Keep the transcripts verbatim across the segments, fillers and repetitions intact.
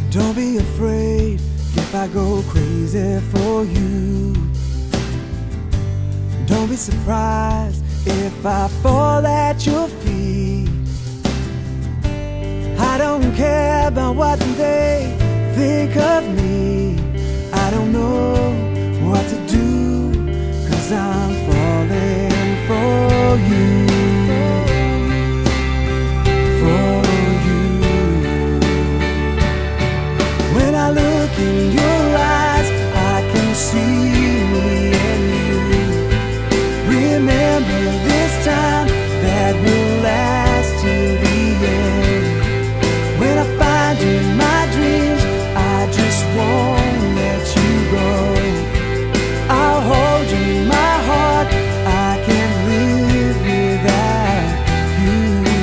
Don't be afraid if I go crazy for you. Don't be surprised if I fall at your feet. I don't care about what they think of me. I don't know what to do, 'cause I'm falling for you. In your eyes, I can see me and you. Remember this time that will last till the end. When I find you in my dreams, I just won't let you go. I'll hold you in my heart, I can't live without you.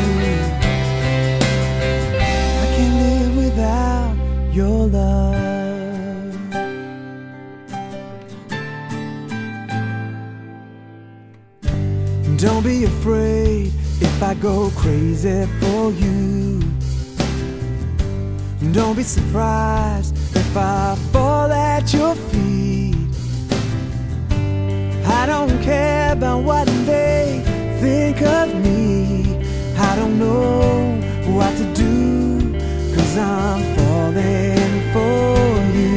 I can't live without your love. Don't be afraid if I go crazy for you. Don't be surprised if I fall at your feet. I don't care about what they think of me. I don't know what to do, 'cause I'm falling for you.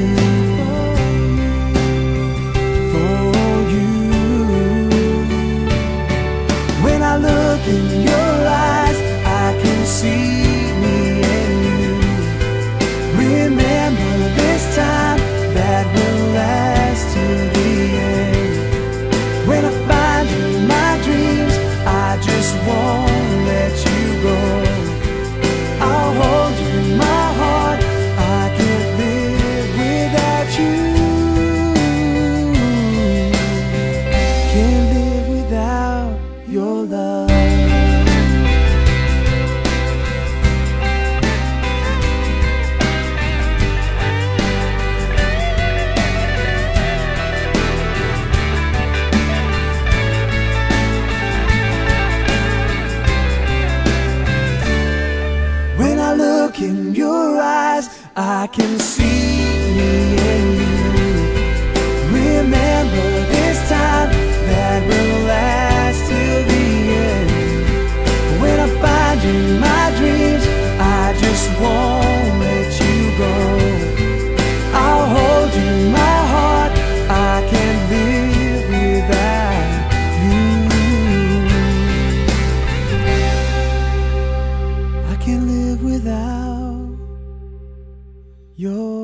Look in your eyes, I can see me and you. Remember this time that will last till the end. When I find you in my dreams, I just won't let you go. I'll hold you in my heart, I can't live without you. Can't live without your love. In your eyes, I can see me and you. Remember this time that will last till the end. When I find you in my dreams, I just won't let you go. I'll hold you in my heart, I can't live without you. I can't live without your